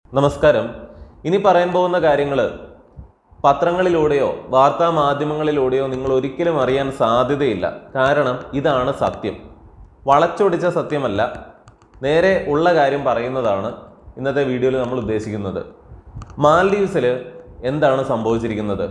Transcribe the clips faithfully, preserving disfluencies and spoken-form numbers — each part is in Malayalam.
നമസ്കാരം. ഇനി പറയാൻ പോകുന്ന കാര്യങ്ങൾ പത്രങ്ങളിലൂടെയോ വാർത്താ മാധ്യമങ്ങളിലൂടെയോ നിങ്ങൾ ഒരിക്കലും അറിയാൻ സാധ്യതയില്ല. കാരണം ഇതാണ് സത്യം. വളച്ചൊടിച്ച സത്യമല്ല, നേരെ ഉള്ള കാര്യം പറയുന്നതാണ് ഇന്നത്തെ വീഡിയോയിൽ നമ്മൾ ഉദ്ദേശിക്കുന്നത്. മാൽഡീവ്സിൽ എന്താണ് സംഭവിച്ചിരിക്കുന്നത്?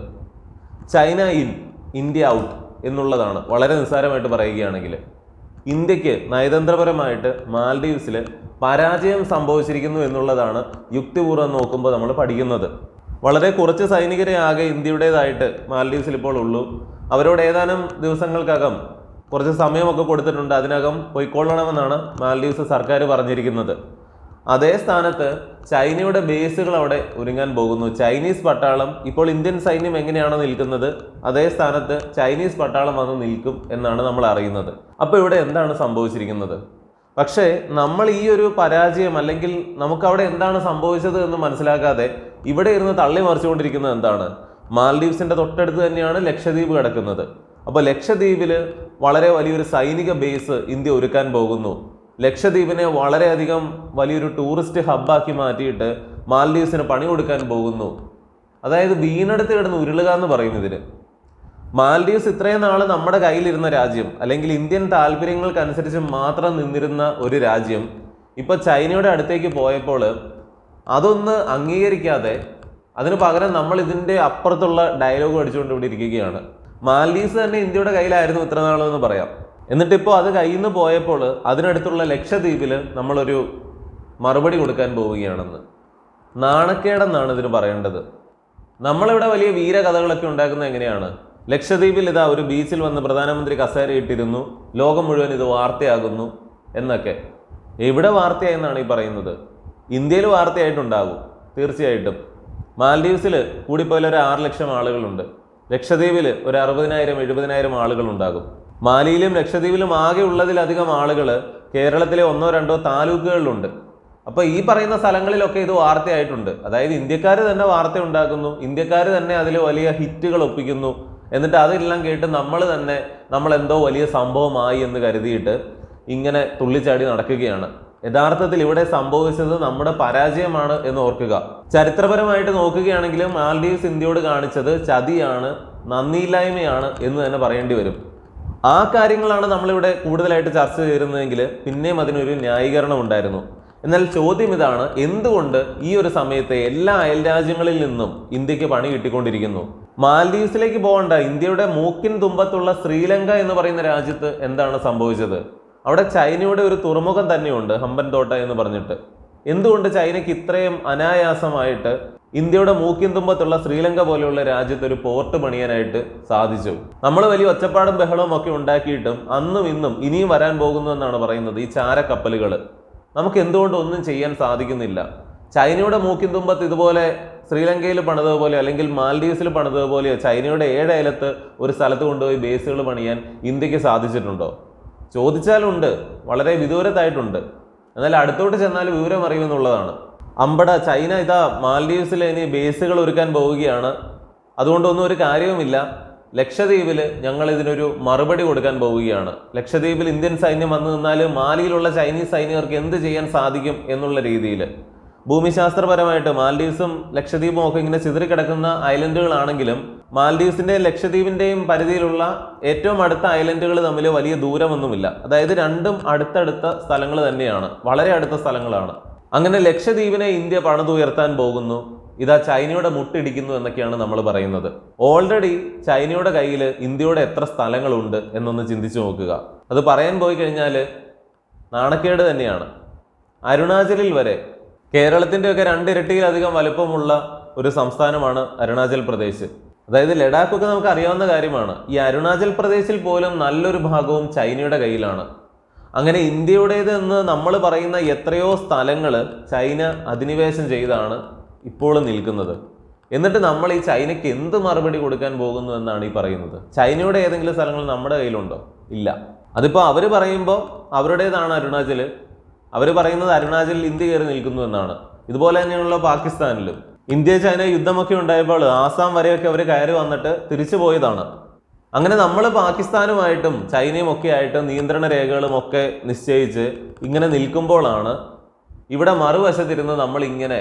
ചൈന ഇൻ, ഇന്ത്യ ഔട്ട് എന്നുള്ളതാണ്. വളരെ നിസ്സാരമായിട്ട് പറയുകയാണെങ്കിൽ ഇന്ത്യക്ക് നയതന്ത്രപരമായിട്ട് മാൽഡീവ്സിൽ പരാജയം സംഭവിച്ചിരിക്കുന്നു എന്നുള്ളതാണ് യുക്തിപൂർവ്വം നോക്കുമ്പോൾ നമ്മൾ പഠിക്കുന്നത്. വളരെ കുറച്ച് സൈനികരെ ആകെ ഇന്ത്യയുടേതായിട്ട് മാൽഡീവ്സിൽ ഇപ്പോൾ ഉള്ളൂ. അവരോട് ഏതാനും ദിവസങ്ങൾക്കകം കുറച്ച് സമയമൊക്കെ കൊടുത്തിട്ടുണ്ട്, അതിനകം പൊയ്ക്കൊള്ളണമെന്നാണ് മാൽഡീവ്സ് സർക്കാർ പറഞ്ഞിരിക്കുന്നത്. അതേ സ്ഥാനത്ത് ചൈനയുടെ ബേസുകൾ അവിടെ ഒരുങ്ങാൻ പോകുന്നു. ചൈനീസ് പട്ടാളം ഇപ്പോൾ ഇന്ത്യൻ സൈന്യം എങ്ങനെയാണ് നിൽക്കുന്നത്, അതേ സ്ഥാനത്ത് ചൈനീസ് പട്ടാളം വന്ന് നിൽക്കും എന്നാണ് നമ്മൾ അറിയുന്നത്. അപ്പോൾ ഇവിടെ എന്താണ് സംഭവിച്ചിരിക്കുന്നത്? പക്ഷേ നമ്മൾ ഈ ഒരു പരാജയം അല്ലെങ്കിൽ നമുക്കവിടെ എന്താണ് സംഭവിച്ചത് എന്ന് മനസ്സിലാക്കാതെ ഇവിടെ ഇരുന്ന് തള്ളി മറിച്ചുകൊണ്ടിരിക്കുന്നത് എന്താണ്? മാൽഡീവ്സിന്റെ തൊട്ടടുത്ത് തന്നെയാണ് ലക്ഷദ്വീപ് കിടക്കുന്നത്. അപ്പോൾ ലക്ഷദ്വീപിൽ വളരെ വലിയൊരു സൈനിക ബേസ് ഇന്ത്യ ഒരുക്കാൻ പോകുന്നു. ലക്ഷദ്വീപിനെ വളരെയധികം വലിയൊരു ടൂറിസ്റ്റ് ഹബ്ബാക്കി മാറ്റിയിട്ട് മാൽഡീവ്സിന് പണി കൊടുക്കാൻ പോകുന്നു. അതായത് വീണെടുത്ത് കിടന്ന് ഉരുളുക എന്ന് പറയും ഇതിന്. മാൽഡീവ്സ് ഇത്രയും നാൾ നമ്മുടെ കയ്യിലിരുന്ന രാജ്യം, അല്ലെങ്കിൽ ഇന്ത്യൻ താല്പര്യങ്ങൾക്കനുസരിച്ച് മാത്രം നിന്നിരുന്ന ഒരു രാജ്യം, ഇപ്പൊ ചൈനയുടെ അടുത്തേക്ക് പോയപ്പോൾ അതൊന്ന് അംഗീകരിക്കാതെ അതിന് പകരം നമ്മൾ ഇതിന്റെ അപ്പുറത്തുള്ള ഡയലോഗ് അടിച്ചുകൊണ്ട് ഇവിടെ ഇരിക്കുകയാണ്. മാൽഡീവ്സ് തന്നെ ഇന്ത്യയുടെ കയ്യിലായിരുന്നു ഇത്ര നാളെന്ന് പറയാം. എന്നിട്ടിപ്പോൾ അത് കയ്യിൽ നിന്ന് പോയപ്പോൾ അതിനടുത്തുള്ള ലക്ഷദ്വീപിൽ നമ്മളൊരു മറുപടി കൊടുക്കാൻ പോവുകയാണെന്ന്. നാണക്കേടെന്നാണ് ഇതിന് പറയേണ്ടത്. നമ്മളിവിടെ വലിയ വീരകഥകളൊക്കെ ഉണ്ടാക്കുന്നത് എങ്ങനെയാണ്? ലക്ഷദ്വീപിൽ ഇതാ ഒരു ബീച്ചിൽ വന്ന് പ്രധാനമന്ത്രി കസേര ഇട്ടിരുന്നു, ലോകം മുഴുവൻ ഇത് വാർത്തയാകുന്നു എന്നൊക്കെ. എവിടെ വാർത്തയായെന്നാണ് ഈ പറയുന്നത്? ഇന്ത്യയിൽ വാർത്തയായിട്ടുണ്ടാകും തീർച്ചയായിട്ടും. മാൽഡീവ്സിൽ കൂടിപ്പോയാൽ ഒരു ആറ് ലക്ഷം ആളുകളുണ്ട്. ലക്ഷദ്വീപിൽ ഒരു അറുപതിനായിരം എഴുപതിനായിരം ആളുകൾ ഉണ്ടാകും. മാലിയിലും ലക്ഷദ്വീപിലും ആകെ ഉള്ളതിലധികം ആളുകൾ കേരളത്തിലെ ഒന്നോ രണ്ടോ താലൂക്കുകളിലുണ്ട്. അപ്പോൾ ഈ പറയുന്ന സ്ഥലങ്ങളിലൊക്കെ ഇത് വാർത്തയായിട്ടുണ്ട്. അതായത് ഇന്ത്യക്കാർ തന്നെ വാർത്ത ഉണ്ടാക്കുന്നു, ഇന്ത്യക്കാർ തന്നെ അതിൽ വലിയ ഹിറ്റുകൾ ഒപ്പിക്കുന്നു. എന്നിട്ട് അതെല്ലാം കേട്ട് നമ്മൾ തന്നെ നമ്മൾ എന്തോ വലിയ സംഭവമായി എന്ന് കരുതിയിട്ട് ഇങ്ങനെ തുള്ളിച്ചാടി നടക്കുകയാണ്. യഥാർത്ഥത്തിൽ ഇവിടെ സംഭവിച്ചത് നമ്മുടെ പരാജയമാണ് എന്ന് ഓർക്കുക. ചരിത്രപരമായിട്ട് നോക്കുകയാണെങ്കിൽ മാൽഡീവ്സ് ഇന്ത്യയോട് കാണിച്ചത് ചതിയാണ്, നന്ദിയില്ലായ്മയാണ് എന്ന് തന്നെ പറയേണ്ടി വരും. ആ കാര്യങ്ങളാണ് നമ്മളിവിടെ കൂടുതലായിട്ട് ചർച്ച ചെയ്യുന്നതെങ്കിൽ പിന്നെയും അതിനൊരു ന്യായീകരണം ഉണ്ടായിരുന്നു. എന്നാൽ ചോദ്യം ഇതാണ്, എന്തുകൊണ്ട് ഈ ഒരു സമയത്ത് എല്ലാ അയൽ രാജ്യങ്ങളിൽ നിന്നും ഇന്ത്യക്ക് പണി കിട്ടിക്കൊണ്ടിരിക്കുന്നു? മാൽഡീവ്സിലേക്ക് പോകണ്ട, ഇന്ത്യയുടെ മൂക്കിൻ തുമ്പത്തുള്ള ശ്രീലങ്ക എന്ന് പറയുന്ന രാജ്യത്ത് എന്താണ് സംഭവിച്ചത്? അവിടെ ചൈനയുടെ ഒരു തുറമുഖം തന്നെയുണ്ട്, ഹമ്പൻതോട്ട എന്ന് പറഞ്ഞിട്ട്. എന്തുകൊണ്ട് ചൈനയ്ക്ക് ഇത്രയും അനായാസമായിട്ട് ഇന്ത്യയുടെ മൂക്കിൻ തുമ്പത്തുള്ള ശ്രീലങ്ക പോലെയുള്ള രാജ്യത്ത് ഒരു പോർട്ട് പണിയാനായിട്ട് സാധിച്ചു? നമ്മൾ വലിയ ഒച്ചപ്പാടും ബഹളവും ഒക്കെ ഉണ്ടാക്കിയിട്ടും അന്നും ഇന്നും ഇനിയും വരാൻ പോകുന്നു എന്നാണ് പറയുന്നത് ഈ ചാരക്കപ്പലുകൾ. നമുക്ക് എന്തുകൊണ്ട് ഒന്നും ചെയ്യാൻ സാധിക്കുന്നില്ല? ചൈനയുടെ മൂക്കിൻ തുമ്പത്ത് ഇതുപോലെ ശ്രീലങ്കയിൽ പണിതതുപോലെ അല്ലെങ്കിൽ മാൽഡീവ്സിൽ പണിതതുപോലെയോ ചൈനയുടെ ഏഴ് അയലത്ത് ഒരു സ്ഥലത്ത് കൊണ്ടുപോയി ബേസുകൾ പണിയാൻ ഇന്ത്യക്ക് സാധിച്ചിട്ടുണ്ടോ? ചോദിച്ചാലുണ്ട്, വളരെ വിദൂരത്തായിട്ടുണ്ട്. എന്നാൽ അടുത്തോട്ട് ചെന്നാൽ വിവരം അറിയുമെന്നുള്ളതാണ്. അമ്പട ചൈന ഇതാ മാൽഡീവ്സിൽ ഇനി ബേസുകൾ ഒരുക്കാൻ പോവുകയാണ്, അതുകൊണ്ടൊന്നും ഒരു കാര്യവുമില്ല, ലക്ഷദ്വീപിൽ ഞങ്ങൾ ഇതിനൊരു മറുപടി കൊടുക്കാൻ പോവുകയാണ്. ലക്ഷദ്വീപിൽ ഇന്ത്യൻ സൈന്യം വന്നു നിന്നാൽ മാലിയിലുള്ള ചൈനീസ് സൈനികർക്ക് എന്ത് ചെയ്യാൻ സാധിക്കും എന്നുള്ള രീതിയിൽ. ഭൂമിശാസ്ത്രപരമായിട്ട് മാൽഡീവ്സും ലക്ഷദ്വീപും ഒക്കെ ഇങ്ങനെ ചിതറിക്കിടക്കുന്ന ഐലൻഡുകളാണെങ്കിലും മാൽഡീവ്സിന്റെയും ലക്ഷദ്വീപിന്റെയും പരിധിയിലുള്ള ഏറ്റവും അടുത്ത ഐലൻഡുകൾ തമ്മിൽ വലിയ ദൂരമൊന്നുമില്ല. അതായത് രണ്ടും അടുത്തടുത്ത സ്ഥലങ്ങൾ തന്നെയാണ്, വളരെ അടുത്ത സ്ഥലങ്ങളാണ്. അങ്ങനെ ലക്ഷദ്വീപിനെ ഇന്ത്യ പണിതുയർത്താൻ പോകുന്നു, ഇതാ ചൈനയുടെ മുട്ടിടിക്കുന്നു എന്നൊക്കെയാണ് നമ്മൾ പറയുന്നത്. ഓൾറെഡി ചൈനയുടെ കയ്യിൽ ഇന്ത്യയുടെ എത്ര സ്ഥലങ്ങളുണ്ട് എന്നൊന്ന് ചിന്തിച്ചു നോക്കുക. അത് പറയാൻ പോയി കഴിഞ്ഞാൽ നാണക്കേട് തന്നെയാണ്. അരുണാചലിൽ വരെ, കേരളത്തിൻ്റെ ഒക്കെ രണ്ടിരട്ടിയിലധികം വലുപ്പമുള്ള ഒരു സംസ്ഥാനമാണ് അരുണാചൽ പ്രദേശ്. അതായത് ലഡാക്കൊക്കെ നമുക്ക് അറിയാവുന്ന കാര്യമാണ്. ഈ അരുണാചൽ പ്രദേശിൽ പോലും നല്ലൊരു ഭാഗവും ചൈനയുടെ കയ്യിലാണ്. അങ്ങനെ ഇന്ത്യയുടേത് എന്ന് നമ്മൾ പറയുന്ന എത്രയോ സ്ഥലങ്ങൾ ചൈന അധിനിവേശം ചെയ്താണ് ഇപ്പോൾ നിൽക്കുന്നത്. എന്നിട്ട് നമ്മൾ ഈ ചൈനയ്ക്ക് എന്ത് മറുപടി കൊടുക്കാൻ പോകുന്നു എന്നാണ് ഈ പറയുന്നത്? ചൈനയുടെ ഏതെങ്കിലും സ്ഥലങ്ങൾ നമ്മുടെ കയ്യിലുണ്ടോ? ഇല്ല. അതിപ്പോൾ അവർ പറയുമ്പോൾ അവരുടേതാണ് അരുണാചൽ, അവർ പറയുന്നത് അരുണാചലിൽ ഇന്ത്യ കയറി നിൽക്കുന്നു എന്നാണ്. ഇതുപോലെ തന്നെയാണല്ലോ പാകിസ്ഥാനിലും. ഇന്ത്യ ചൈന യുദ്ധമൊക്കെ ഉണ്ടായപ്പോൾ ആസാം വരെയൊക്കെ അവർ കയറി വന്നിട്ട് തിരിച്ചു പോയതാണ്. അങ്ങനെ നമ്മൾ പാകിസ്ഥാനുമായിട്ടും ചൈനയും ഒക്കെ ആയിട്ട് നിയന്ത്രണ രേഖകളും ഒക്കെ നിശ്ചയിച്ച് ഇങ്ങനെ നിൽക്കുമ്പോഴാണ് ഇവിടെ മറുവശത്തിരുന്ന് നമ്മൾ ഇങ്ങനെ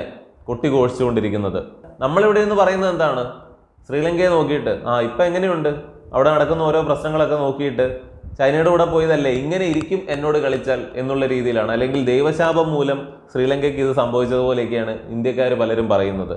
കൊട്ടിഘോഷിച്ചുകൊണ്ടിരിക്കുന്നത്. നമ്മളിവിടെ നിന്ന് പറയുന്നത് എന്താണ്? ശ്രീലങ്കയെ നോക്കിയിട്ട് ആ ഇപ്പം എങ്ങനെയുണ്ട്, അവിടെ നടക്കുന്ന ഓരോ പ്രശ്നങ്ങളൊക്കെ നോക്കിയിട്ട് ചൈനയുടെ കൂടെ പോയതല്ലേ, ഇങ്ങനെ ഇരിക്കും എന്നോട് കളിച്ചാൽ എന്നുള്ള രീതിയിലാണ്. അല്ലെങ്കിൽ ദൈവശാപം മൂലം ശ്രീലങ്കയ്ക്ക് ഇത് സംഭവിച്ചതുപോലെയൊക്കെയാണ് ഇന്ത്യക്കാർ പലരും പറയുന്നത്.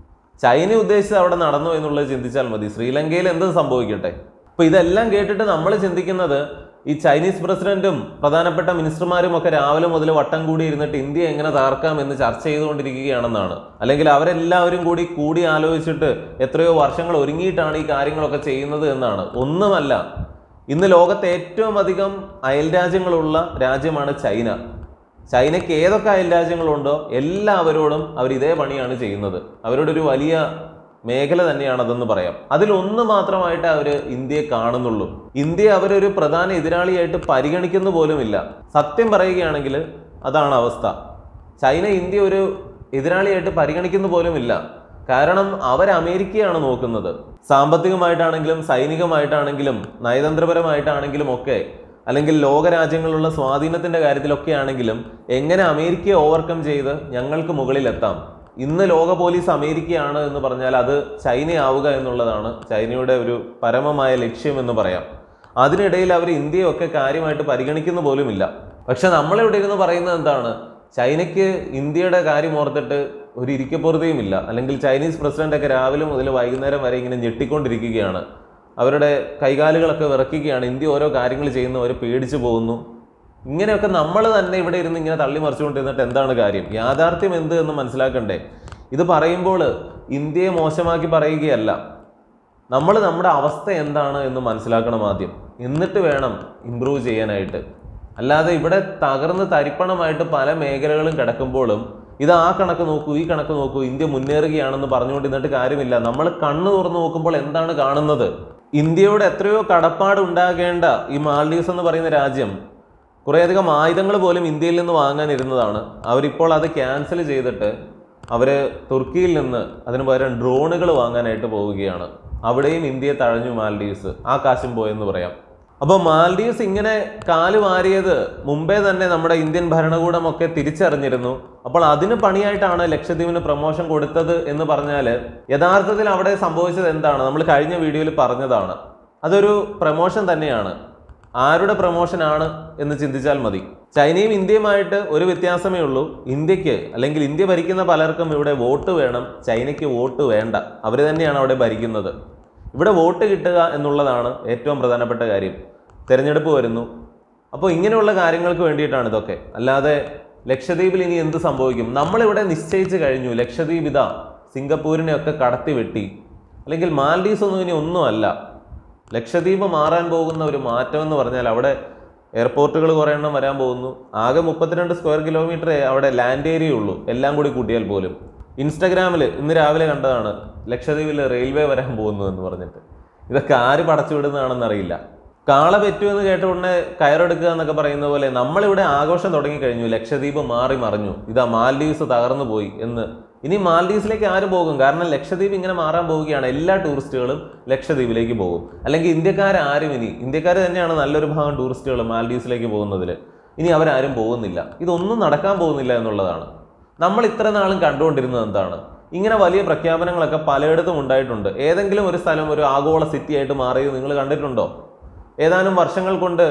ചൈന ഉദ്ദേശിച്ച് അവിടെ നടന്നു എന്നുള്ളത് ചിന്തിച്ചാൽ മതി, ശ്രീലങ്കയിൽ എന്തും സംഭവിക്കട്ടെ. അപ്പോൾ ഇതെല്ലാം കേട്ടിട്ട് നമ്മൾ ചിന്തിക്കുന്നത് ഈ ചൈനീസ് പ്രസിഡന്റും പ്രധാനപ്പെട്ട മിനിസ്റ്റർമാരും ഒക്കെ രാവിലെ മുതൽ വട്ടം കൂടി ഇരുന്നിട്ട് ഇന്ത്യ എങ്ങനെ തകർക്കാം എന്ന് ചർച്ച ചെയ്തുകൊണ്ടിരിക്കുകയാണെന്നാണ്. അല്ലെങ്കിൽ അവരെല്ലാവരും കൂടി കൂടി ആലോചിച്ചിട്ട് എത്രയോ വർഷങ്ങൾ ഒരുങ്ങിയിട്ടാണ് ഈ കാര്യങ്ങളൊക്കെ ചെയ്യുന്നത് എന്നാണ്. ഒന്നുമല്ല, ഇന്ന് ലോകത്തെ ഏറ്റവും അധികം അയൽരാജ്യങ്ങളുള്ള രാജ്യമാണ് ചൈന. ചൈനയ്ക്ക് ഏതൊക്കെ അയൽരാജ്യങ്ങളുണ്ടോ എല്ലാവരോടും അവർ ഇതേ പണിയാണ് ചെയ്യുന്നത്. അവരുടെ ഒരു വലിയ മേഖല തന്നെയാണ് അതെന്ന് പറയാം. അതിലൊന്ന് മാത്രമായിട്ട് അവർ ഇന്ത്യയെ കാണുന്നുള്ളൂ. ഇന്ത്യയെ അവരൊരു പ്രധാന എതിരാളിയായിട്ട് പരിഗണിക്കുന്നു പോലുമില്ല. സത്യം പറയുകയാണെങ്കിൽ അതാണ് അവസ്ഥ. ചൈന ഇന്ത്യ ഒരു എതിരാളിയായിട്ട് പരിഗണിക്കുന്നു പോലുമില്ല. കാരണം അവർ അമേരിക്കയാണ് നോക്കുന്നത്. സാമ്പത്തികമായിട്ടാണെങ്കിലും സൈനികമായിട്ടാണെങ്കിലും നയതന്ത്രപരമായിട്ടാണെങ്കിലും ഒക്കെ, അല്ലെങ്കിൽ ലോകരാജ്യങ്ങളിലുള്ള സ്വാധീനത്തിന്റെ കാര്യത്തിലൊക്കെ ആണെങ്കിലും എങ്ങനെ അമേരിക്കയെ ഓവർകം ചെയ്ത് ഞങ്ങൾക്ക് മുകളിലെത്താം. ഇന്ന് ലോക പോലീസ് അമേരിക്കയാണ് എന്ന് പറഞ്ഞാൽ അത് ചൈനയാവുക എന്നുള്ളതാണ് ചൈനയുടെ ഒരു പരമമായ ലക്ഷ്യം എന്ന് പറയാം. അതിനിടയിൽ അവർ ഇന്ത്യയൊക്കെ കാര്യമായിട്ട് പരിഗണിക്കുന്നു പോലുമില്ല. പക്ഷെ നമ്മളിവിടെ ഇരുന്ന് പറയുന്നത് എന്താണ്? ചൈനയ്ക്ക് ഇന്ത്യയുടെ കാര്യം ഓർത്തിട്ട് ഒരു ഇരിക്കപ്പുറതയുമില്ല. അല്ലെങ്കിൽ ചൈനീസ് പ്രസിഡന്റൊക്കെ രാവിലെ മുതൽ വൈകുന്നേരം വരെ ഇങ്ങനെ ഞെട്ടിക്കൊണ്ടിരിക്കുകയാണ്. അവരുടെ കൈകാലുകളൊക്കെ വിറയ്ക്കുകയാണ്. ഇന്ത്യ ഓരോ കാര്യങ്ങൾ ചെയ്യുന്നവർ പേടിച്ചു പോകുന്നു. ഇങ്ങനെയൊക്കെ നമ്മൾ തന്നെ ഇവിടെ ഇരുന്ന് ഇങ്ങനെ തള്ളി മറിച്ചുകൊണ്ടിരുന്നിട്ട് എന്താണ് കാര്യം? യാഥാർത്ഥ്യം എന്ത് എന്ന് മനസ്സിലാക്കണ്ടേ? ഇത് പറയുമ്പോൾ ഇന്ത്യയെ മോശമാക്കി പറയുകയല്ല, നമ്മൾ നമ്മുടെ അവസ്ഥ എന്താണ് എന്ന് മനസ്സിലാക്കണം ആദ്യം, എന്നിട്ട് വേണം ഇമ്പ്രൂവ് ചെയ്യാനായിട്ട്. അല്ലാതെ ഇവിടെ തകർന്ന് തരിപ്പണമായിട്ട് പല മേഖലകളും കിടക്കുമ്പോഴും ഇത് ആ കണക്ക് നോക്കൂ ഈ കണക്ക് നോക്കൂ ഇന്ത്യ മുന്നേറുകയാണെന്ന് പറഞ്ഞുകൊണ്ടിരുന്നിട്ട് കാര്യമില്ല. നമ്മൾ കണ്ണു തുറന്നു നോക്കുമ്പോൾ എന്താണ് കാണുന്നത്? ഇന്ത്യയോട് എത്രയോ കടപ്പാട് ഉണ്ടാകേണ്ട ഈ മാൽഡീവ്സ് എന്ന് പറയുന്ന രാജ്യം കുറേയധികം ആയുധങ്ങൾ പോലും ഇന്ത്യയിൽ നിന്ന് വാങ്ങാനിരുന്നതാണ്. അവരിപ്പോൾ അത് ക്യാൻസൽ ചെയ്തിട്ട് അവർ തുർക്കിയിൽ നിന്ന് അതിന് പകരം ഡ്രോണുകൾ വാങ്ങാനായിട്ട് പോവുകയാണ്. അവിടെയും ഇന്ത്യയെ തഴഞ്ഞു മാൽഡീവ്സ്, ആ കാശും പോയെന്ന് പറയാം. അപ്പോൾ മാൽഡീവ്സ് ഇങ്ങനെ കാല് വാരിയത് മുമ്പേ തന്നെ നമ്മുടെ ഇന്ത്യൻ ഭരണകൂടമൊക്കെ തിരിച്ചറിഞ്ഞിരുന്നു. അപ്പോൾ അതിന് പണിയായിട്ടാണ് ലക്ഷദ്വീപിന് പ്രൊമോഷൻ കൊടുത്തത് എന്ന് പറഞ്ഞാൽ യഥാർത്ഥത്തിൽ അവിടെ സംഭവിച്ചത് എന്താണ്? നമ്മൾ കഴിഞ്ഞ വീഡിയോയിൽ പറഞ്ഞതാണ്. അതൊരു പ്രൊമോഷൻ തന്നെയാണ്. ആരുടെ പ്രൊമോഷൻ ആണ് എന്ന് ചിന്തിച്ചാൽ മതി. ചൈനയും ഇന്ത്യയുമായിട്ട് ഒരു വ്യത്യാസമേ ഉള്ളൂ. ഇന്ത്യക്ക് അല്ലെങ്കിൽ ഇന്ത്യ ഭരിക്കുന്ന പലർക്കും ഇവിടെ വോട്ട് വേണം, ചൈനയ്ക്ക് വോട്ട് വേണ്ട. അവർ തന്നെയാണ് അവിടെ ഭരിക്കുന്നത്. ഇവിടെ വോട്ട് കിട്ടുക എന്നുള്ളതാണ് ഏറ്റവും പ്രധാനപ്പെട്ട കാര്യം. തിരഞ്ഞെടുപ്പ് വരുന്നു. അപ്പോൾ ഇങ്ങനെയുള്ള കാര്യങ്ങൾക്ക് വേണ്ടിയിട്ടാണ് ഇതൊക്കെ. അല്ലാതെ ലക്ഷദ്വീപിൽ ഇനി എന്ത് സംഭവിക്കും? നമ്മളിവിടെ നിശ്ചയിച്ച് കഴിഞ്ഞു, ലക്ഷദ്വീപ് ഇതാ സിംഗപ്പൂരിനെയൊക്കെ കടത്തി വെട്ടി. അല്ലെങ്കിൽ മാൽഡീവ്സ് ഒന്നും ഇനി ഒന്നുമല്ല. ലക്ഷദ്വീപ് മാറാൻ പോകുന്ന ഒരു മാറ്റം എന്ന് പറഞ്ഞാൽ അവിടെ എയർപോർട്ടുകൾ കുറേ എണ്ണം വരാൻ പോകുന്നു. ആകെ മുപ്പത്തിരണ്ട് സ്ക്വയർ കിലോമീറ്റർ അവിടെ ലാൻഡ് ഏരിയ ഉള്ളൂ, എല്ലാം കൂടി കൂട്ടിയാൽ പോലും. ഇൻസ്റ്റഗ്രാമിൽ ഇന്ന് രാവിലെ കണ്ടതാണ് ലക്ഷദ്വീപിൽ റെയിൽവേ വരാൻ പോകുന്നു എന്ന് പറഞ്ഞിട്ട്. ഇതൊക്കെ ആര് പടച്ചു വിടുന്നതാണെന്നറിയില്ല. കാള പെറ്റുമെന്ന് കേട്ട ഉടനെ കയറെടുക്കുക എന്നൊക്കെ പറയുന്ന പോലെ നമ്മളിവിടെ ആഘോഷം തുടങ്ങിക്കഴിഞ്ഞു. ലക്ഷദ്വീപ് മാറി മറിഞ്ഞു, ഇതാ മാൽഡീവ്സ് തകർന്നു പോയി എന്ന്. ഇനി മാൽഡീവ്സിലേക്ക് ആര് പോകും? കാരണം ലക്ഷദ്വീപ് ഇങ്ങനെ മാറാൻ പോവുകയാണ്. എല്ലാ ടൂറിസ്റ്റുകളും ലക്ഷദ്വീപിലേക്ക് പോകും. അല്ലെങ്കിൽ ഇന്ത്യക്കാരും ഇനി ഇന്ത്യക്കാർ തന്നെയാണ് നല്ലൊരു ഭാഗം ടൂറിസ്റ്റുകൾ മാൽഡീവ്സിലേക്ക് പോകുന്നതിൽ. ഇനി അവരാരും പോകുന്നില്ല. ഇതൊന്നും നടക്കാൻ പോകുന്നില്ല എന്നുള്ളതാണ്. നമ്മൾ ഇത്ര നാളും കണ്ടുകൊണ്ടിരുന്നത് എന്താണ്? ഇങ്ങനെ വലിയ പ്രഖ്യാപനങ്ങളൊക്കെ പലയിടത്തും ഉണ്ടായിട്ടുണ്ട്. ഏതെങ്കിലും ഒരു സ്ഥലം ഒരു ആഗോള സിറ്റി ആയിട്ട് മാറിയത് നിങ്ങൾ കണ്ടിട്ടുണ്ടോ? ഏതാനും വർഷങ്ങൾ കൊണ്ട്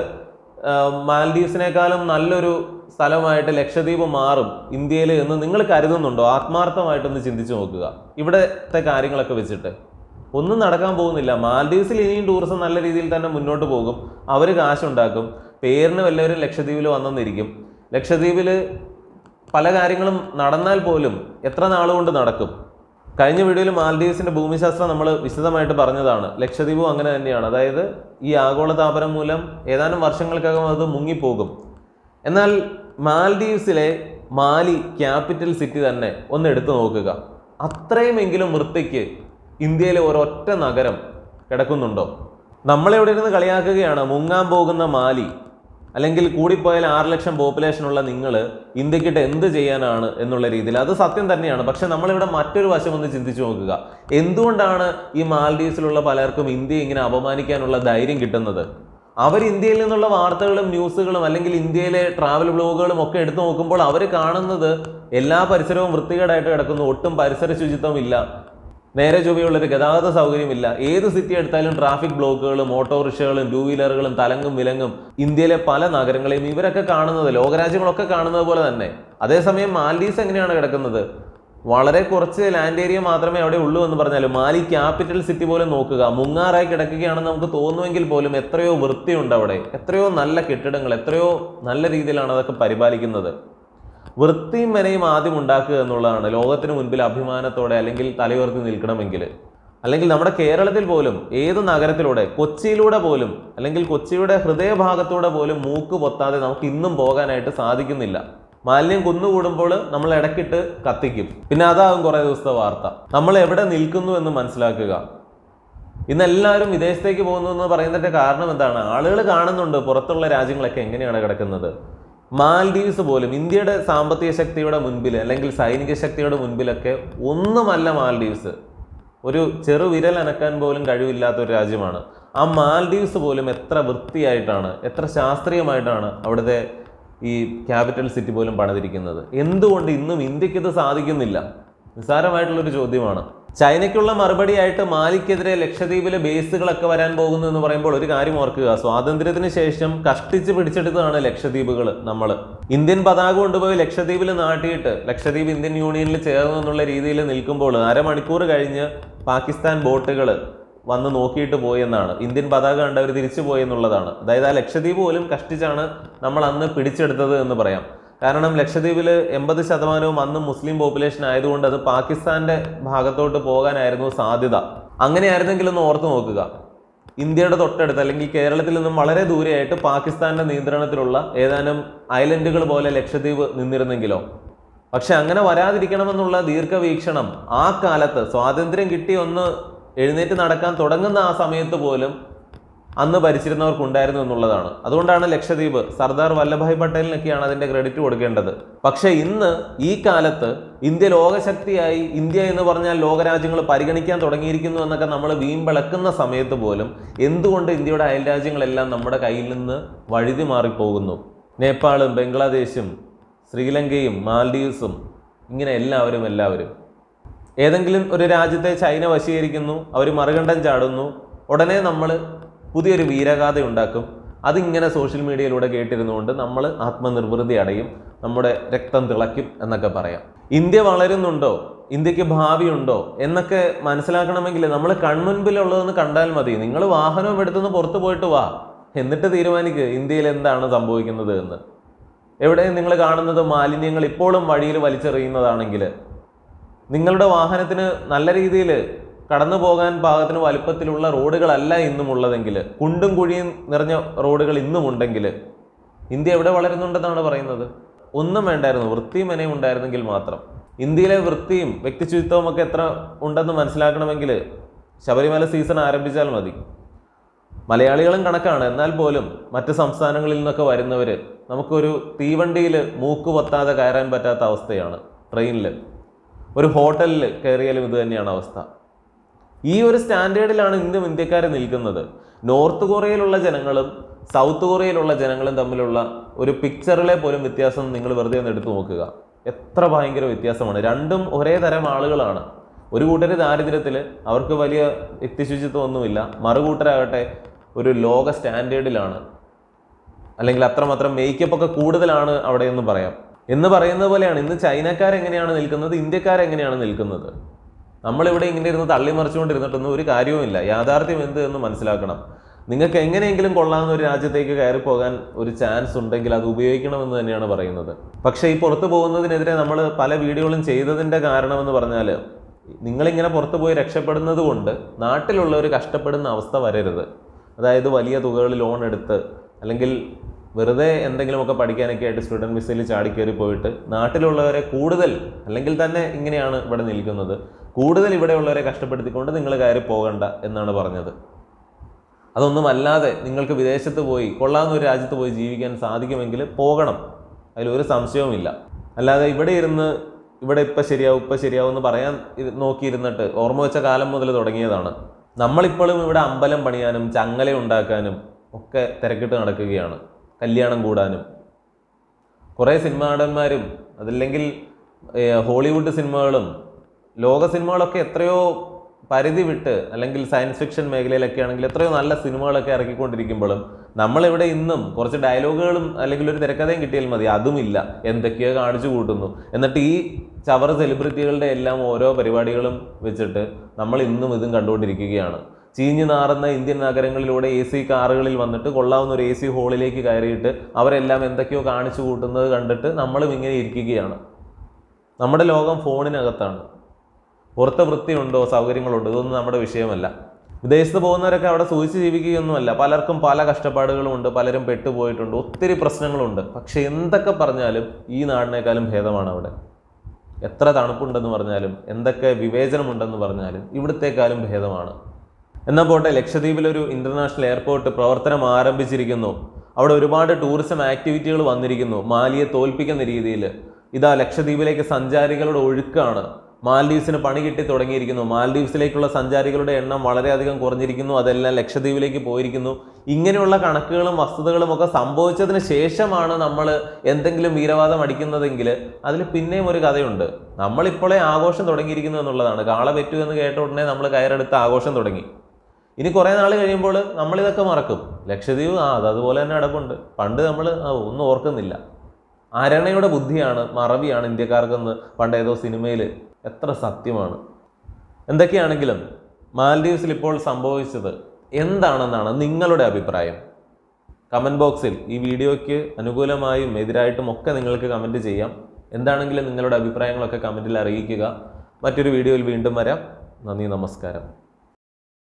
മാൽഡീവ്സിനേക്കാളും നല്ലൊരു സ്ഥലമായിട്ട് ലക്ഷദ്വീപ് മാറും ഇന്ത്യയിൽ എന്ന് നിങ്ങൾ കരുതുന്നുണ്ടോ? ആത്മാർത്ഥമായിട്ടൊന്ന് ചിന്തിച്ചു നോക്കുക. ഇവിടത്തെ കാര്യങ്ങളൊക്കെ വെച്ചിട്ട് ഒന്നും നടക്കാൻ പോകുന്നില്ല. മാൽഡീവ്സിൽ ഇനിയും ടൂറിസം നല്ല രീതിയിൽ തന്നെ മുന്നോട്ട് പോകും. അവർ കാശുണ്ടാക്കും. പേരിന് വല്ലവരും ലക്ഷദ്വീപിൽ വന്നെന്നിരിക്കും. ലക്ഷദ്വീപിൽ പല കാര്യങ്ങളും നടന്നാൽ പോലും എത്ര നാളുകൊണ്ട് നടക്കും? കഴിഞ്ഞ വീഡിയോയിൽ മാൽഡീവ്സിന്റെ ഭൂമിശാസ്ത്രം നമ്മൾ വിശദമായിട്ട് പറഞ്ഞതാണ്. ലക്ഷദ്വീപും അങ്ങനെ തന്നെയാണ്. അതായത് ഈ ആഗോളതാപനം മൂലം ഏതാനും വർഷങ്ങൾക്കകം അത് മുങ്ങിപ്പോകും. എന്നാൽ മാൽഡീവ്സിലെ മാലി ക്യാപിറ്റൽ സിറ്റി തന്നെ ഒന്ന് എടുത്തു നോക്കുക. അത്രയുമെങ്കിലും വൃത്തിക്ക് ഇന്ത്യയിലെ ഒരൊറ്റ നഗരം കിടക്കുന്നുണ്ടോ? നമ്മളെവിടെ ഇരുന്ന് കളിയാക്കുകയാണ് മുങ്ങാൻ പോകുന്ന മാലി, അല്ലെങ്കിൽ കൂടിപ്പോയാൽ ആറ് ലക്ഷം പോപ്പുലേഷനുള്ള നിങ്ങൾ ഇന്ത്യക്കിട്ട് എന്ത് ചെയ്യാനാണ് എന്നുള്ള രീതിയിൽ. അത് സത്യം തന്നെയാണ്. പക്ഷെ നമ്മളിവിടെ മറ്റൊരു വശം ഒന്ന് ചിന്തിച്ചു നോക്കുക. എന്തുകൊണ്ടാണ് ഈ മാൽഡീവ്സിലുള്ള പലർക്കും ഇന്ത്യ ഇങ്ങനെ അപമാനിക്കാനുള്ള ധൈര്യം കിട്ടുന്നത്? അവർ ഇന്ത്യയിൽ നിന്നുള്ള വാർത്തകളും ന്യൂസുകളും അല്ലെങ്കിൽ ഇന്ത്യയിലെ ട്രാവൽ ബ്ലോഗുകളും ഒക്കെ എടുത്തു നോക്കുമ്പോൾ അവർ കാണുന്നത് എല്ലാ പരിസരവും വൃത്തികേടായിട്ട് കിടക്കുന്നു, ഒട്ടും പരിസര ശുചിത്വം ഇല്ല, നേരെ ചൊവ്വയുള്ളൊരു ഗതാഗത സൗകര്യമില്ല, ഏത് സിറ്റി എടുത്താലും ട്രാഫിക് ബ്ലോക്കുകളും ഓട്ടോറിക്ഷകളും ടൂ വീലറുകളും തലങ്ങും വിലങ്ങും. ഇന്ത്യയിലെ പല നഗരങ്ങളെയും ഇവരൊക്കെ കാണുന്നത്, ലോകരാജ്യങ്ങളൊക്കെ കാണുന്നത് പോലെ തന്നെ. അതേസമയം മാൽഡീവ്സ് എങ്ങനെയാണ് കിടക്കുന്നത്? വളരെ കുറച്ച് ലാൻഡ് ഏരിയ മാത്രമേ അവിടെ ഉള്ളൂ എന്ന് പറഞ്ഞാലും മാലി ക്യാപിറ്റൽ സിറ്റി പോലും നോക്കുക, മുങ്ങാറായി കിടക്കുകയാണെന്ന് നമുക്ക് തോന്നുമെങ്കിൽ പോലും എത്രയോ വൃത്തിയുണ്ട് അവിടെ, എത്രയോ നല്ല കെട്ടിടങ്ങൾ, എത്രയോ നല്ല രീതിയിലാണ് അതൊക്കെ പരിപാലിക്കുന്നത്. വൃത്തിയും മെനയും ആദ്യം ഉണ്ടാക്കുക എന്നുള്ളതാണ് ലോകത്തിന് മുൻപിൽ അഭിമാനത്തോടെ അല്ലെങ്കിൽ തലയുയർത്തി നിൽക്കണമെങ്കിൽ. അല്ലെങ്കിൽ നമ്മുടെ കേരളത്തിൽ പോലും ഏത് നഗരത്തിലൂടെ, കൊച്ചിയിലൂടെ പോലും അല്ലെങ്കിൽ കൊച്ചിയുടെ ഹൃദയഭാഗത്തൂടെ പോലും മൂക്ക് പൊത്താതെ നമുക്ക് ഇന്നും പോകാനായിട്ട് സാധിക്കുന്നില്ല. മാലിന്യം കുന്നുകൂടുമ്പോൾ നമ്മൾ ഇടയ്ക്കിട്ട് കത്തിക്കും, പിന്നെ അതാകും കുറേ ദിവസത്തെ വാർത്ത. നമ്മൾ എവിടെ നിൽക്കുന്നു എന്ന് മനസ്സിലാക്കുക. ഇന്ന് എല്ലാവരും വിദേശത്തേക്ക് പോകുന്നു എന്ന് പറയുന്നതിന്റെ കാരണം എന്താണ്? ആളുകൾ കാണുന്നുണ്ട് പുറത്തുള്ള രാജ്യങ്ങളൊക്കെ എങ്ങനെയാണ് കിടക്കുന്നത്. മാൽഡീവ്സ് പോലും ഇന്ത്യയുടെ സാമ്പത്തിക ശക്തിയുടെ മുൻപിൽ അല്ലെങ്കിൽ സൈനിക ശക്തിയുടെ മുൻപിലൊക്കെ ഒന്നുമല്ല മാൽഡീവ്സ്. ഒരു ചെറു വിരൽ അനക്കാൻ പോലും കഴിവില്ലാത്ത ഒരു രാജ്യമാണ്. ആ മാൽഡീവ്സ് പോലും എത്ര വൃത്തിയായിട്ടാണ്, എത്ര ശാസ്ത്രീയമായിട്ടാണ് അവിടുത്തെ ഈ ക്യാപിറ്റൽ സിറ്റി പോലും പണിതിരിക്കുന്നത്. എന്തുകൊണ്ട് ഇന്നും ഇന്ത്യക്ക് ഇത് സാധിക്കുന്നില്ല? നിസ്സാരമായിട്ടുള്ളൊരു ചോദ്യമാണ്. ചൈനയ്ക്കുള്ള മറുപടിയായിട്ട് മാലിക്കെതിരെ ലക്ഷദ്വീപിലെ ബേസുകളൊക്കെ വരാൻ പോകുന്നു എന്ന് പറയുമ്പോൾ ഒരു കാര്യം ഓർക്കുക, സ്വാതന്ത്ര്യത്തിന് ശേഷം കഷ്ടിച്ച് പിടിച്ചെടുത്തതാണ് ലക്ഷദ്വീപുകൾ. നമ്മൾ ഇന്ത്യൻ പതാക കൊണ്ടുപോയി ലക്ഷദ്വീപിൽ നാട്ടിയിട്ട് ലക്ഷദ്വീപ് ഇന്ത്യൻ യൂണിയനിൽ ചേർന്നു എന്നുള്ള രീതിയിൽ നിൽക്കുമ്പോൾ അരമണിക്കൂർ കഴിഞ്ഞ് പാകിസ്ഥാൻ ബോട്ടുകൾ വന്ന് നോക്കിയിട്ട് പോയെന്നാണ്, ഇന്ത്യൻ പതാക കണ്ടവർ തിരിച്ചു പോയെന്നുള്ളതാണ്. അതായത് ആ ലക്ഷദ്വീപ് പോലും കഷ്ടിച്ചാണ് നമ്മൾ അന്ന് പിടിച്ചെടുത്തത് എന്ന് പറയാം. കാരണം ലക്ഷദ്വീപിൽ എൺപത് ശതമാനവും അന്ന് മുസ്ലിം പോപ്പുലേഷൻ ആയതുകൊണ്ട് അത് പാകിസ്ഥാന്റെ ഭാഗത്തോട്ട് പോകാനായിരുന്നു സാധ്യത. അങ്ങനെയായിരുന്നെങ്കിൽ ഒന്ന് ഓർത്ത് നോക്കുക, ഇന്ത്യയുടെ തൊട്ടടുത്ത് അല്ലെങ്കിൽ കേരളത്തിൽ നിന്നും വളരെ ദൂരെയായിട്ട് പാകിസ്ഥാന്റെ നിയന്ത്രണത്തിലുള്ള ഏതാനും ഐലൻഡുകൾ പോലെ ലക്ഷദ്വീപ് നിന്നിരുന്നെങ്കിലോ. പക്ഷെ അങ്ങനെ വരാതിരിക്കണമെന്നുള്ള ദീർഘവീക്ഷണം ആ കാലത്ത് സ്വാതന്ത്ര്യം കിട്ടി ഒന്ന് എഴുന്നേറ്റ് നടക്കാൻ തുടങ്ങുന്ന ആ സമയത്ത് പോലും അന്ന് ഭരിച്ചിരുന്നവർക്കുണ്ടായിരുന്നു എന്നുള്ളതാണ്. അതുകൊണ്ടാണ് ലക്ഷദ്വീപ് സർദാർ വല്ലഭായ് പട്ടേലിനൊക്കെയാണ് അതിന്റെ ക്രെഡിറ്റ് കൊടുക്കേണ്ടത്. പക്ഷെ ഇന്ന് ഈ കാലത്ത് ഇന്ത്യ ലോകശക്തിയായി, ഇന്ത്യ എന്ന് പറഞ്ഞാൽ ലോകരാജ്യങ്ങൾ പരിഗണിക്കാൻ തുടങ്ങിയിരിക്കുന്നു എന്നൊക്കെ നമ്മൾ വീമ്പിളക്കുന്ന സമയത്ത് പോലും എന്തുകൊണ്ട് ഇന്ത്യയുടെ അയൽരാജ്യങ്ങളെല്ലാം നമ്മുടെ കയ്യിൽ നിന്ന് വഴുതി മാറിപ്പോകുന്നു? നേപ്പാളും ബംഗ്ലാദേശും ശ്രീലങ്കയും മാൽഡീവ്സും ഇങ്ങനെ എല്ലാവരും എല്ലാവരും ഏതെങ്കിലും ഒരു രാജ്യത്തെ ചൈന വശീകരിക്കുന്നു, അവർ മറുകണ്ഠം ചാടുന്നു, ഉടനെ നമ്മൾ പുതിയൊരു വീരഗാഥ ഉണ്ടാക്കും. അതിങ്ങനെ സോഷ്യൽ മീഡിയയിലൂടെ കേട്ടിരുന്നുകൊണ്ട് നമ്മൾ ആത്മനിർവൃതി അടയും, നമ്മുടെ രക്തം തിളയ്ക്കും എന്നൊക്കെ പറയാം. ഇന്ത്യ വളരുന്നുണ്ടോ, ഇന്ത്യക്ക് ഭാവിയുണ്ടോ എന്നൊക്കെ മനസ്സിലാക്കണമെങ്കിൽ നമ്മൾ കൺമുൻപിലുള്ളതെന്ന് കണ്ടാൽ മതി. നിങ്ങൾ വാഹനവും എടുത്തുനിന്ന് പുറത്തു പോയിട്ട് വാ, എന്നിട്ട് തീരുമാനിക്കുക ഇന്ത്യയിൽ എന്താണ് സംഭവിക്കുന്നത് എന്ന്. എവിടെയും നിങ്ങൾ കാണുന്നത് മാലിന്യങ്ങൾ ഇപ്പോഴും വഴിയിൽ വലിച്ചെറിയുന്നതാണെങ്കിൽ, നിങ്ങളുടെ വാഹനത്തിന് നല്ല രീതിയിൽ കടന്നു പോകാൻ പാകത്തിന് വലുപ്പത്തിലുള്ള റോഡുകളല്ല ഇന്നും ഉള്ളതെങ്കിൽ, കുണ്ടും കുഴിയും നിറഞ്ഞ റോഡുകൾ ഇന്നും ഉണ്ടെങ്കിൽ ഇന്ത്യ എവിടെ വളരുന്നുണ്ടെന്നാണ് പറയുന്നത്? ഒന്നും വേണ്ടായിരുന്നു, വൃത്തിയും മെനയും ഉണ്ടായിരുന്നെങ്കിൽ മാത്രം. ഇന്ത്യയിലെ വൃത്തിയും വ്യക്തിശുചിത്വവും ഒക്കെ എത്ര ഉണ്ടെന്ന് മനസ്സിലാക്കണമെങ്കിൽ ശബരിമല സീസൺ ആരംഭിച്ചാൽ മതി. മലയാളികളും കണക്കാണ്, എന്നാൽ പോലും മറ്റ് സംസ്ഥാനങ്ങളിൽ നിന്നൊക്കെ വരുന്നവർ നമുക്കൊരു തീവണ്ടിയിൽ മൂക്ക് പൊത്താതെ കയറാൻ പറ്റാത്ത അവസ്ഥയാണ്. ട്രെയിനിൽ, ഒരു ഹോട്ടലിൽ കയറിയാലും ഇത് തന്നെയാണ് അവസ്ഥ. ഈ ഒരു സ്റ്റാൻഡേർഡിലാണ് ഇന്നും ഇന്ത്യക്കാർ നിൽക്കുന്നത്. നോർത്ത് കൊറിയയിലുള്ള ജനങ്ങളും സൗത്ത് കൊറിയയിലുള്ള ജനങ്ങളും തമ്മിലുള്ള ഒരു പിക്ചറിലെ പോലും വ്യത്യാസം നിങ്ങൾ വെറുതെ ഒന്ന് എടുത്തു നോക്കുക. എത്ര ഭയങ്കര വ്യത്യാസമാണ്. രണ്ടും ഒരേ തരം ആളുകളാണ്. ഒരു കൂട്ടർ ദാരിദ്ര്യത്തിൽ, അവർക്ക് വലിയ വ്യക്തിശുചിത്വം ഒന്നുമില്ല. മറുകൂട്ടരാകട്ടെ ഒരു ലോക സ്റ്റാൻഡേർഡിലാണ്, അല്ലെങ്കിൽ അത്രമാത്രം മേക്കപ്പ് ഒക്കെ കൂടുതലാണ് അവിടെ എന്ന് പറയാം. എന്ന് പറയുന്നത് പോലെയാണ് ഇന്ന് ചൈനക്കാരെങ്ങനെയാണ് നിൽക്കുന്നത്, ഇന്ത്യക്കാരെങ്ങനെയാണ് നിൽക്കുന്നത്. നമ്മളിവിടെ ഇങ്ങനെ ഇരുന്ന് തള്ളിമറിച്ചുകൊണ്ടിരുന്നിട്ടൊന്നും ഒരു കാര്യവുമില്ല. യാഥാർത്ഥ്യം എന്ത് എന്ന് മനസ്സിലാക്കണം. നിങ്ങൾക്ക് എങ്ങനെയെങ്കിലും കൊള്ളാവുന്ന ഒരു രാജ്യത്തേക്ക് കയറി പോകാൻ ഒരു ചാൻസ് ഉണ്ടെങ്കിൽ അത് ഉപയോഗിക്കണമെന്ന് തന്നെയാണ് പറയുന്നത്. പക്ഷേ ഈ പുറത്തു പോകുന്നതിനെതിരെ നമ്മൾ പല വീഡിയോകളും ചെയ്തതിൻ്റെ കാരണമെന്ന് പറഞ്ഞാൽ, നിങ്ങളിങ്ങനെ പുറത്തു പോയി രക്ഷപ്പെടുന്നത് കൊണ്ട് നാട്ടിലുള്ളവർ കഷ്ടപ്പെടുന്ന അവസ്ഥ വരരുത്. അതായത് വലിയ തുകകൾ ലോൺ എടുത്ത് അല്ലെങ്കിൽ വെറുതെ എന്തെങ്കിലുമൊക്കെ പഠിക്കാനൊക്കെ ആയിട്ട് സ്റ്റുഡൻറ് വിസയിൽ ചാടിക്കയറി പോയിട്ട് നാട്ടിലുള്ളവരെ കൂടുതൽ, അല്ലെങ്കിൽ തന്നെ ഇങ്ങനെയാണ് ഇവിടെ നിൽക്കുന്നത്, കൂടുതൽ ഇവിടെയുള്ളവരെ കഷ്ടപ്പെടുത്തിക്കൊണ്ട് നിങ്ങൾ കയറി പോകണ്ട എന്നാണ് പറഞ്ഞത്. അതൊന്നുമല്ലാതെ നിങ്ങൾക്ക് വിദേശത്ത് പോയി കൊള്ളാവുന്ന ഒരു രാജ്യത്ത് പോയി ജീവിക്കാൻ സാധിക്കുമെങ്കിൽ പോകണം, അതിലൊരു സംശയവുമില്ല. അല്ലാതെ ഇവിടെ ഇരുന്ന് ഇവിടെ ഇപ്പം ശരിയാവും ഇപ്പം ശരിയാവും എന്ന് പറയാൻ നോക്കിയിരുന്നിട്ട് ഓർമ്മ വെച്ച കാലം മുതൽ തുടങ്ങിയതാണ്. നമ്മളിപ്പോഴും ഇവിടെ അമ്പലം പണിയാനും ചങ്ങല ഉണ്ടാക്കാനും ഒക്കെ തിരക്കിട്ട് നടക്കുകയാണ്, കല്യാണം കൂടാനും. കുറേ സിനിമാ നടന്മാരും അതല്ലെങ്കിൽ ഹോളിവുഡ് സിനിമകളും ലോക സിനിമകളൊക്കെ എത്രയോ പരിധി വിട്ട് അല്ലെങ്കിൽ സയൻസ് ഫിക്ഷൻ മേഖലയിലൊക്കെ ആണെങ്കിൽ എത്രയോ നല്ല സിനിമകളൊക്കെ ഇറക്കിക്കൊണ്ടിരിക്കുമ്പോഴും നമ്മളിവിടെ ഇന്നും കുറച്ച് ഡയലോഗുകളും അല്ലെങ്കിൽ ഒരു തിരക്കഥയും കിട്ടിയാൽ മതി, അതുമില്ല, എന്തൊക്കെയോ കാണിച്ചു കൂട്ടുന്നു. എന്നിട്ട് ഈ ചവർ സെലിബ്രിറ്റികളുടെ എല്ലാം ഓരോ പരിപാടികളും വെച്ചിട്ട് നമ്മൾ ഇന്നും ഇതും കണ്ടുകൊണ്ടിരിക്കുകയാണ്. ചീഞ്ഞു നാറുന്ന ഇന്ത്യൻ നഗരങ്ങളിലൂടെ എ സി കാറുകളിൽ വന്നിട്ട് കൊള്ളാവുന്ന ഒരു എ സി ഹോളിലേക്ക് കയറിയിട്ട് അവരെല്ലാം എന്തൊക്കെയോ കാണിച്ചു കൂട്ടുന്നത് കണ്ടിട്ട് നമ്മളും ഇങ്ങനെ ഇരിക്കുകയാണ്. നമ്മുടെ ലോകം ഫോണിനകത്താണ്. പുറത്തെ വൃത്തിയുണ്ടോ, സൗകര്യങ്ങളുണ്ടോ, ഇതൊന്നും നമ്മുടെ വിഷയമല്ല. വിദേശത്ത് പോകുന്നവരൊക്കെ അവിടെ സൂക്ഷിച്ച് ജീവിക്കുകയൊന്നുമല്ല. പലർക്കും പല കഷ്ടപ്പാടുകളുമുണ്ട്, പലരും പെട്ടുപോയിട്ടുണ്ട്, ഒത്തിരി പ്രശ്നങ്ങളുണ്ട്. പക്ഷെ എന്തൊക്കെ പറഞ്ഞാലും ഈ നാടിനേക്കാളും ഭേദമാണ് അവിടെ. എത്ര തണുപ്പുണ്ടെന്ന് പറഞ്ഞാലും എന്തൊക്കെ വിവേചനമുണ്ടെന്ന് പറഞ്ഞാലും ഇവിടത്തേക്കാളും ഭേദമാണ്. എന്നാൽ പോട്ടെ, ലക്ഷദ്വീപിലൊരു ഇൻ്റർനാഷണൽ എയർപോർട്ട് പ്രവർത്തനം ആരംഭിച്ചിരിക്കുന്നു. അവിടെ ഒരുപാട് ടൂറിസം ആക്ടിവിറ്റികൾ വന്നിരിക്കുന്നു മാലിയെ തോൽപ്പിക്കുന്ന രീതിയിൽ. ഇതാ ലക്ഷദ്വീപിലേക്ക് സഞ്ചാരികളുടെ ഒഴുക്കാണ്. മാൽഡീവ്സിന് പണി കിട്ടി തുടങ്ങിയിരിക്കുന്നു. മാൽഡീവ്സിലേക്കുള്ള സഞ്ചാരികളുടെ എണ്ണം വളരെയധികം കുറഞ്ഞിരിക്കുന്നു. അതെല്ലാം ലക്ഷദ്വീപിലേക്ക് പോയിരിക്കുന്നു. ഇങ്ങനെയുള്ള കണക്കുകളും വസ്തുതകളും ഒക്കെ സംഭവിച്ചതിന് ശേഷമാണ് നമ്മൾ എന്തെങ്കിലും വീരവാദം അടിക്കുന്നതെങ്കിൽ അതിൽ പിന്നെയും ഒരു കഥയുണ്ട്. നമ്മളിപ്പോഴേ ആഘോഷം തുടങ്ങിയിരിക്കുന്നു എന്നുള്ളതാണ്. കാള പെറ്റു എന്ന് കേട്ട ഉടനെ നമ്മൾ കയറെടുത്ത് ആഘോഷം തുടങ്ങി. ഇനി കുറേ നാൾ കഴിയുമ്പോൾ നമ്മളിതൊക്കെ മറക്കും. ലക്ഷദ്വീപ് ആ അത് അതുപോലെ തന്നെ അടപ്പുണ്ട്, പണ്ട് നമ്മൾ ഒന്നും ഓർക്കുന്നില്ല. അരണയുടെ ബുദ്ധിയാണ്, മറവിയാണ് ഇന്ത്യക്കാർക്കെന്ന് പണ്ട് ഏതോ സിനിമയിൽ. എത്ര സത്യമാണ്. എന്തൊക്കെയാണെങ്കിലും മാൽഡീവ്സിൽ ഇപ്പോൾ സംഭവിച്ചത് എന്താണെന്നാണ് നിങ്ങളുടെ അഭിപ്രായം? കമൻറ്റ് ബോക്സിൽ ഈ വീഡിയോയ്ക്ക് അനുകൂലമായും എതിരായിട്ടും ഒക്കെ നിങ്ങൾക്ക് കമൻറ്റ് ചെയ്യാം. എന്താണെങ്കിലും നിങ്ങളുടെ അഭിപ്രായങ്ങളൊക്കെ കമൻറ്റിൽ അറിയിക്കുക. മറ്റൊരു വീഡിയോയിൽ വീണ്ടും വരാം. നന്ദി, നമസ്കാരം.